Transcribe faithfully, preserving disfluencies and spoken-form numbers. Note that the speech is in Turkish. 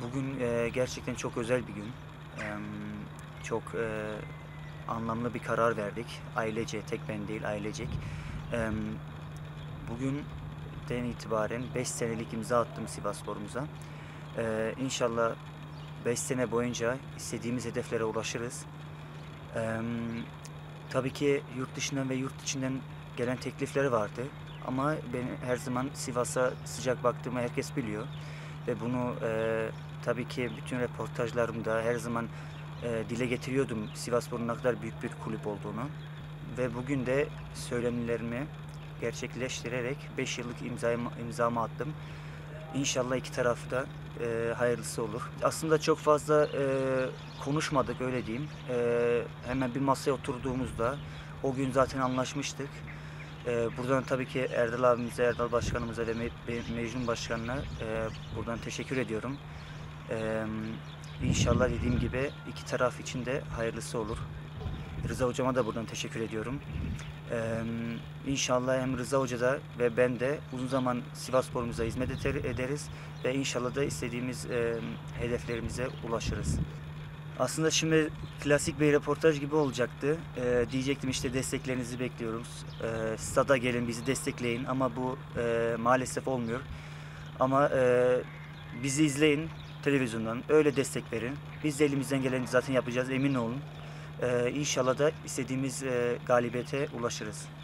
Bugün eee, gerçekten çok özel bir gün. Emm, çok eee, anlamlı bir karar verdik. Ailece, tek ben değil, ailecek. Emm, Bugünden itibaren beş senelik imza attım Sivasspor'umuza. Eee inşallah beş sene boyunca istediğimiz hedeflere ulaşırız. Emm, tabii ki yurt dışından ve yurt içinden gelen teklifler vardı ama ben her zaman Sivas'a sıcak baktığımı herkes biliyor ve bunu, eee, tabii ki bütün röportajlarımda her zaman, eee, dile getiriyordum Sivasspor'un ne kadar büyük bir kulüp olduğunu ve bugün de söylemlerimi gerçekleştirerek beş yıllık imzamı imzamı attım. İnşallah iki tarafı da, eee, hayırlısı olur. Aslında çok fazla, eee, konuşmadık, öyle diyeyim. Eee, hemen bir masaya oturduğumuzda o gün zaten anlaşmıştık. Eee, buradan tabii ki Erdal abimize, Erdal başkanımıza ve Me be Mecnun başkanına, eee, buradan teşekkür ediyorum. Emm, inşallah dediğim gibi iki taraf için de hayırlısı olur. Rıza hocama da buradan teşekkür ediyorum. Emm, inşallah hem Rıza Hoca da ve ben de uzun zaman Sivasspor'umuza hizmet eder ederiz ve inşallah da istediğimiz, emm, hedeflerimize ulaşırız. Aslında şimdi klasik bir röportaj gibi olacaktı. Eee, diyecektim işte desteklerinizi bekliyoruz. Eee, stada gelin bizi destekleyin ama bu, eee, maalesef olmuyor. Ama, eee, bizi izleyin televizyondan, öyle destek verin. Biz de elimizden geleni zaten yapacağız, emin olun. Eee, inşallah da istediğimiz, eee, galibiyete ulaşırız.